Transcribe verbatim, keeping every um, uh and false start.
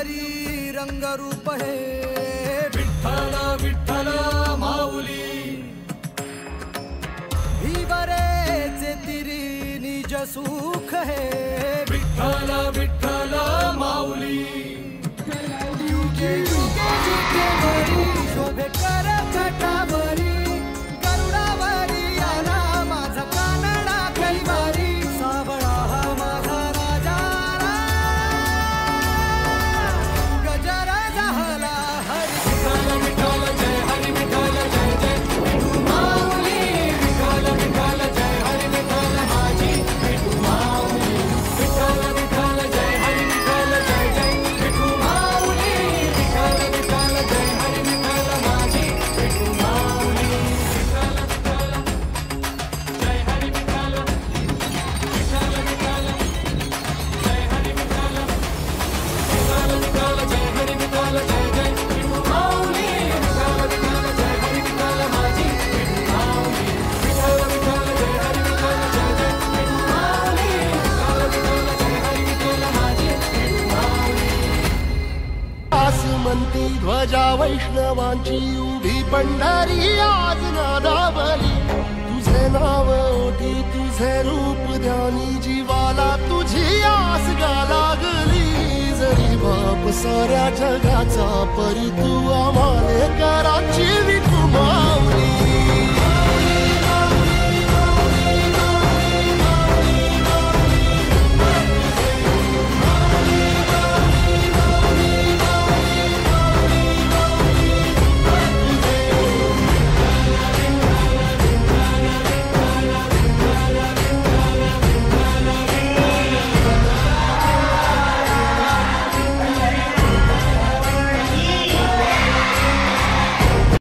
पंढरी रंगरूप हे विठ्ठल विठ्ठल माऊली भीवरेचे तिरी निज सुख हे विठ्ठल विठ्ठल माऊली युगे युगे जिथे वरी शोभे कर छटावरी गरुडावरी आला माझा कानडा कैवारी सावळा हा माझा राजा गजर झाला हरी विठ्ठल विठ्ठल जय हरी विठ्ठल जय जय विठू माऊली विठ्ठल विठ्ठल जय हरी विठ्ठल माझी विठू माऊली विठ्ठल विठ्ठल जय हरी विठ्ठल जय जय विठू माऊली विठ्ठल विठ्ठल जय हरी विठ्ठल माझी विठू माऊली विठ्ठल विठ्ठल जय हरी विठ्ठल विठ्ठल विठ्ठल जय हरी विठ्ठल विठ्ठल विठ्ठल जय हरी विठ्ठल जय जय विठू माऊली विठ्ठल विठ्ठल जय हरी विठ्ठल माझी विठू माऊली विठ्ठल विठ्ठल जय हरी विठ्ठल जय जय विठू माऊली विठ्ठल विठ्ठल जय हरी विठ्ठल माझी विठू माऊली आसमंती ध्वजा वैष्णवांची उभी पंढरी आज नादावली तुझे नाव ओटी तुझे रूप ध्यानी जीवाला तुझी आस गा लागली जरी बाप साऱ्या जगाचा परी तू आम्हाले कराची